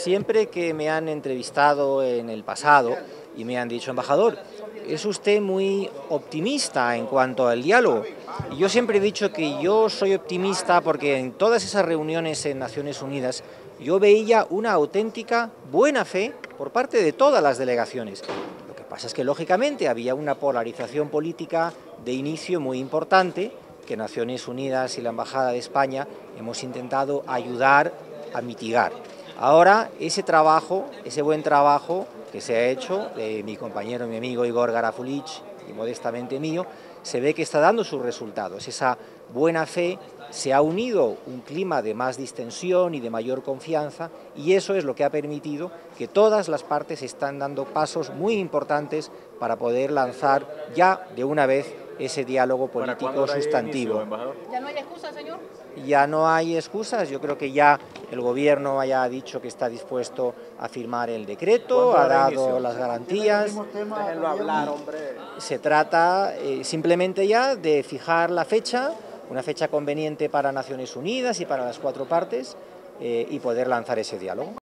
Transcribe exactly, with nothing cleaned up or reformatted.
Siempre que me han entrevistado en el pasado y me han dicho, embajador, es usted muy optimista en cuanto al diálogo. Y yo siempre he dicho que yo soy optimista porque en todas esas reuniones en Naciones Unidas yo veía una auténtica buena fe por parte de todas las delegaciones. Lo que pasa es que, lógicamente, había una polarización política de inicio muy importante que Naciones Unidas y la Embajada de España hemos intentado ayudar a mitigar. Ahora, ese trabajo, ese buen trabajo que se ha hecho de mi compañero, mi amigo Igor Garafulich y modestamente mío, se ve que está dando sus resultados. Esa buena fe se ha unido un clima de más distensión y de mayor confianza, y eso es lo que ha permitido que todas las partes están dando pasos muy importantes para poder lanzar ya de una vez ese diálogo político sustantivo. ¿Ya no hay excusas, señor? Ya no hay excusas, yo creo que ya el gobierno haya dicho que está dispuesto a firmar el decreto, ha dado las garantías. Déjenlo hablar, hombre. Se trata eh, simplemente ya de fijar la fecha, una fecha conveniente para Naciones Unidas y para las cuatro partes, eh, y poder lanzar ese diálogo.